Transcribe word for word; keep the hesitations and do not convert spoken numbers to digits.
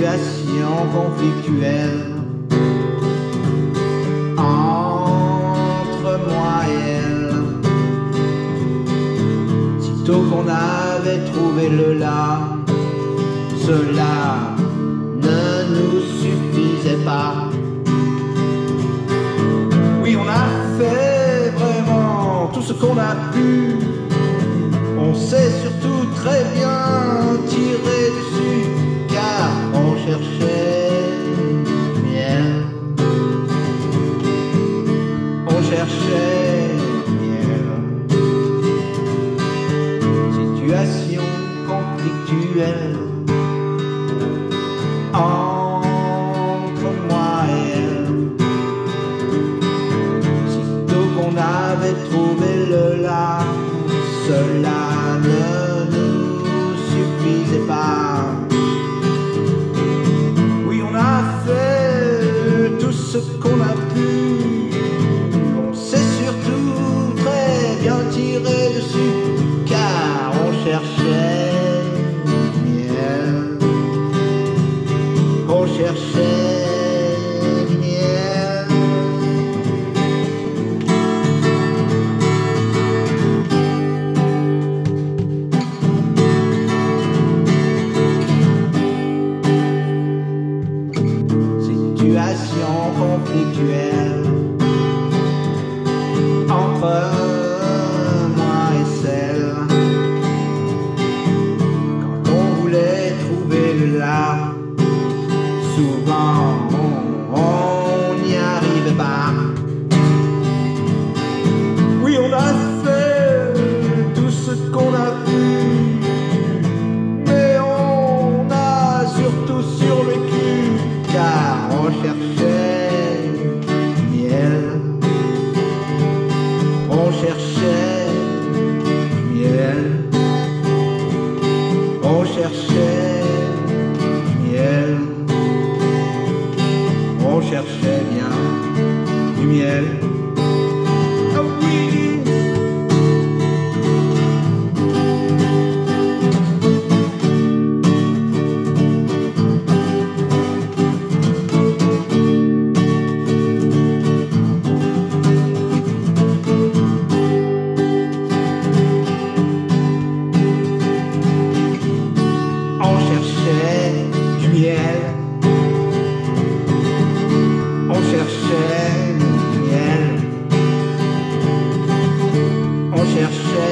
situation conflictuelle entre moi et elle. Sitôt qu'on avait trouvé le là, cela ne nous suffisait pas. Oui, on a fait vraiment tout ce qu'on a pu. On sait surtout très bien tirer dessus, car on cherchait du miel. On cherchait du miel. Situation conflictuelle entre moi et elle. Sitôt qu'on avait trouvé le là, cela ne nous suffisait pas. Oui, on a fait tout ce qu'on a pu. On sait surtout très bien tirer dessus, car on cherchait du miel. On cherchait du miel. Situation conflictuelle entre moi et celle. Quand on voulait trouver le là, souvent on n'y arrivait pas. Oui, on a fait tout ce qu'on a pu, mais on a surtout survécu, car on cherchait du miel. On cherchait du miel. On cherchait du miel. On cherchait bien du miel. Oh oui! On cherchait du miel. On cherchait du miel. On cherchait